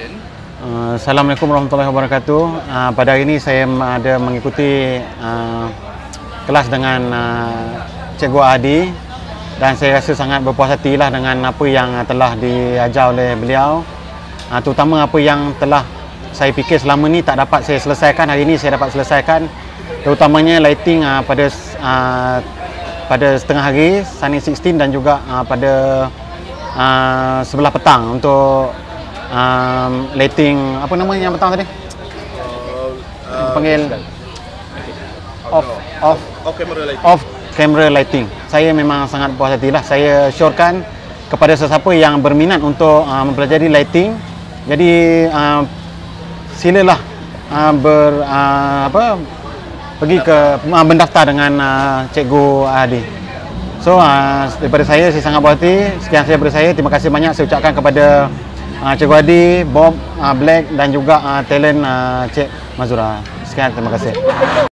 Assalamualaikum warahmatullahi wabarakatuh. Pada hari ini saya ada mengikuti kelas dengan Cikgu Adi dan saya rasa sangat berpuas hatilah dengan apa yang telah diajar oleh beliau. Terutama apa yang telah saya fikir selama ni tak dapat saya selesaikan, hari ini saya dapat selesaikan. Terutamanya lighting pada setengah hari Sunny 16 dan juga pada sebelah petang untuk lighting apa namanya yang petang tadi? Panggil off camera lighting. Saya memang sangat puas hatilah. Saya syorkan kepada sesiapa yang berminat untuk mempelajari lighting. Jadi silalah pergi ke mendaftar dengan Cikgu Adi. So daripada saya sangat puas hati. Sekian saya daripada saya. Terima kasih banyak saya ucapkan kepada Cikgu Adi, Bob, Black dan juga talent Cik Mazura. Sekian, terima kasih.